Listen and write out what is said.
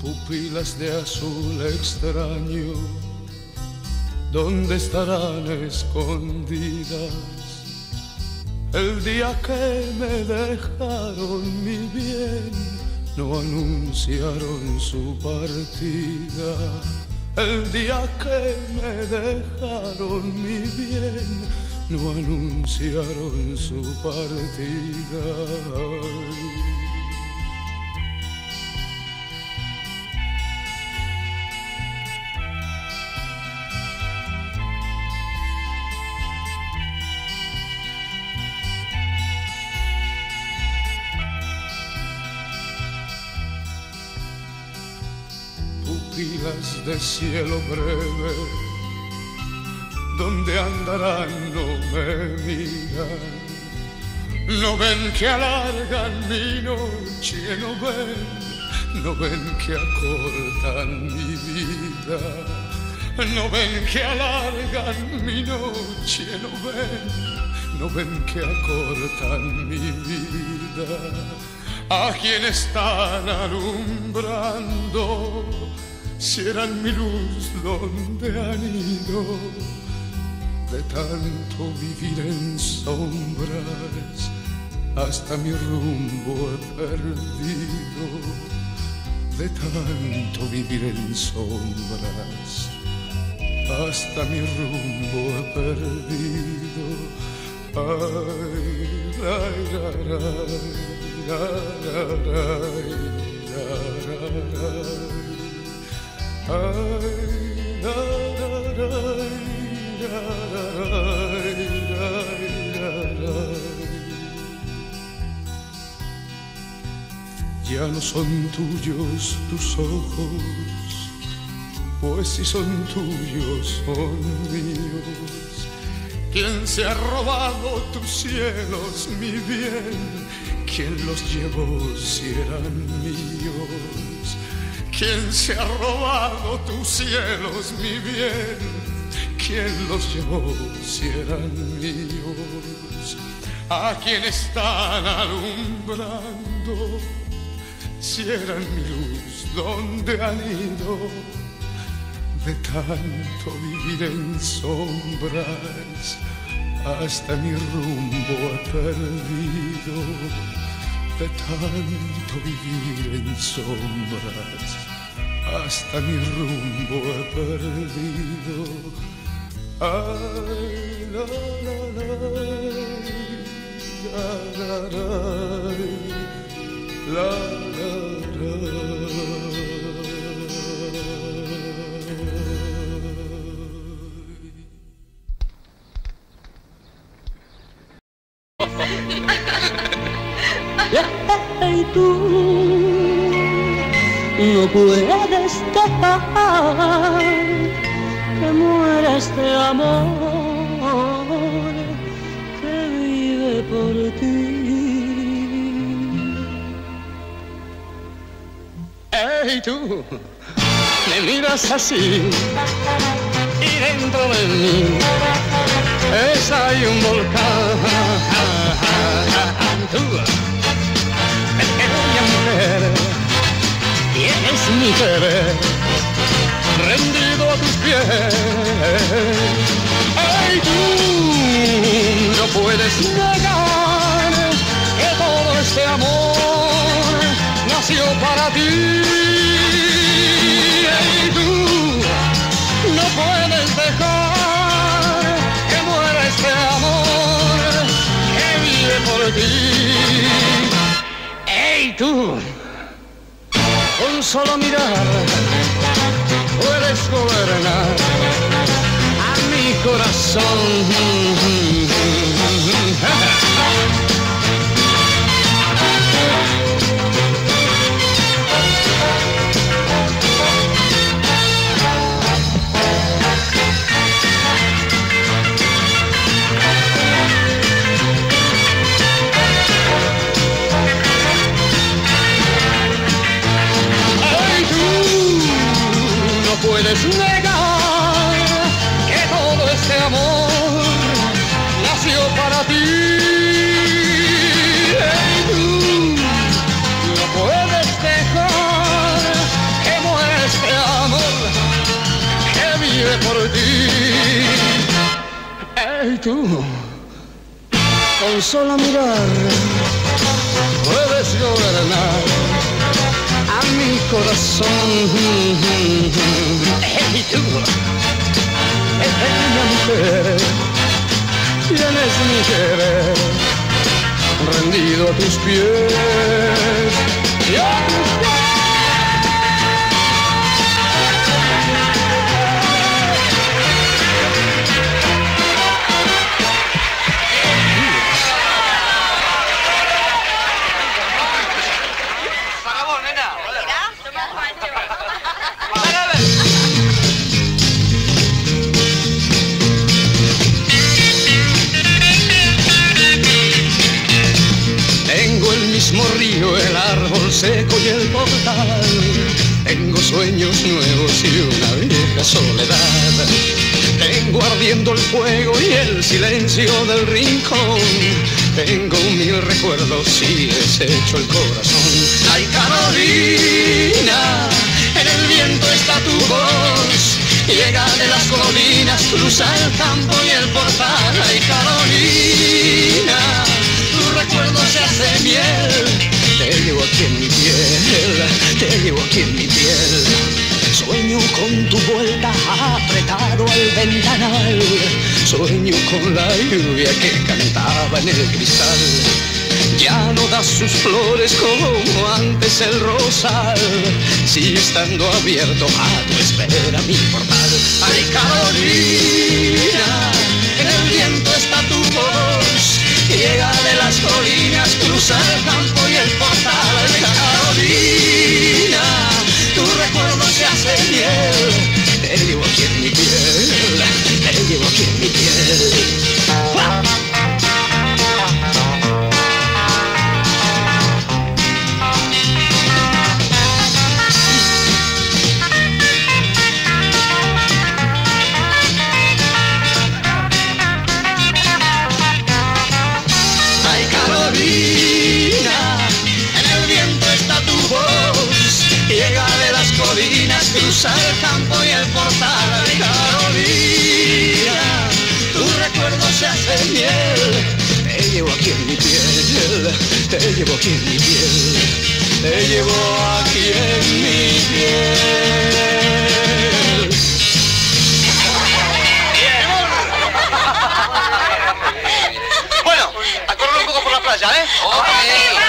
pupilas de azul extraño, ¿dónde estarán escondidas? El día que me dejaron mi bien, no anunciaron su partida. El día que me dejaron mi bien, no anunciaron su partida. Pupilas de cielo breve, ¿dónde andarán? No me miran. No ven que alargan mi noche, no ven que acortan mi vida. No ven que alargan mi noche, no ven que acortan mi vida. ¿A quién están alumbrando? Si eran mi luz, ¿dónde han ido? De tanto vivir en sombras, hasta mi rumbo he perdido. De tanto vivir en sombras, hasta mi rumbo he perdido. Ay, ay, ay, ya no son tuyos tus ojos, pues si son tuyos son míos. ¿Quién se ha robado tus cielos, mi bien? ¿Quién los llevó si eran míos? ¿Quién se ha robado tus cielos, mi bien? ¿Quién los llevó si eran míos? ¿A quién están alumbrando? Si eran mi luz, ¿dónde han ido? De tanto vivir en sombras, hasta mi rumbo he perdido. De tanto vivir en sombras, hasta mi rumbo he perdido. Ay, la, la, la, la, la, la, Y tú no puedes dejar que muera este amor que vive por ti. Hey, tú me miras así y dentro de mí hay un volcán. Tú, pequeña mujer, tienes mi querer rendido a tus pies. Ay, tú no puedes negar que todo este amor nació para ti. Ay, tú no puedes dejar que muera este amor que vive por ti. Hey, tú, con solo mirar puedes gobernar a mi corazón. Puedes negar que todo este amor vive por ti. Hey, tú, con solo mirar puedes gobernar a mi corazón. Hey, tú, pequeña mujer, tienes mi querer rendido a tus pies. Y a tus pies. Mismo río, el árbol seco y el portal. Tengo sueños nuevos y una vieja soledad. Tengo ardiendo el fuego y el silencio del rincón. Tengo mil recuerdos y deshecho el corazón. Ay, Carolina, en el viento está tu voz. Llega de las colinas, cruza el campo y el portal. Ay, Carolina, tu recuerdo se hace miel. Te llevo aquí en mi piel, te llevo aquí en mi piel. Sueño con tu vuelta apretado al ventanal. Sueño con la lluvia que cantaba en el cristal. Ya no da sus flores como antes el rosal. Sigue estando abierto a tu espera mi portal. Ay, Carolina, en el viento está tu voz. Llega de las colinas, cruza el campo y el portal. Ay, Carolina, tu recuerdo se hace miel. Te llevo aquí en mi piel, te llevo aquí en mi piel. ¡Ah! Cruza el campo y el portal. Ay, Carolina, tu recuerdo se hace miel. Te llevo aquí en mi piel, te llevo aquí en mi piel, te llevo aquí en mi piel. Bueno, a correr un poco por la playa, ¿eh? Ok.